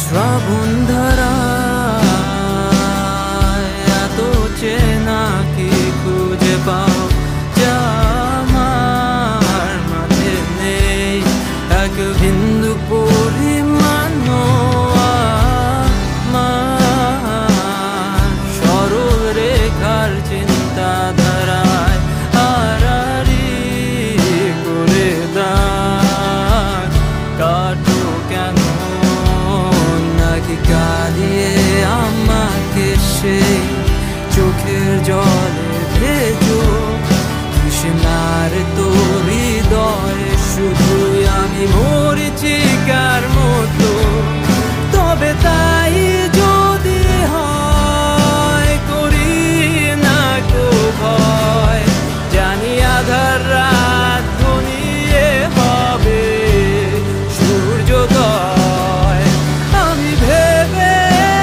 শ্রাবণ ধারায় এত চেনা কি খুঁজে পাও যা আমার মাঝে নেই এক বিন্দু পরিমাণও আমার সরল রেখার চিন্তাধারায় আড়াআড়ি করে দাগ কাটো কেন নাকি কাঁদিয়ে আমাকে সেই চোখের জলে ভেজো তৃষ্ণার তোর হৃদয়ে শুধুই আমি মরিচিকার মতো তবে তাই যদি হয় করি না কো ভয় জানি আধার রাত ঘনিয়ে হবে সূর্যোদয় আমি ভেবে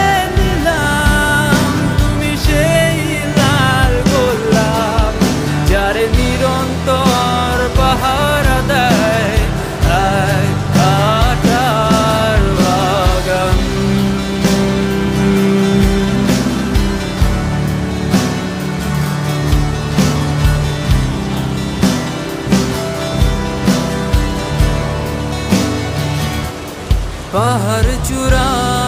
নিলাম তুমি সেই লাল গোলাপ যারে নিরন্তর পাহারা দেয় এক কাঁটার বাগান। পাহাড় চূড়া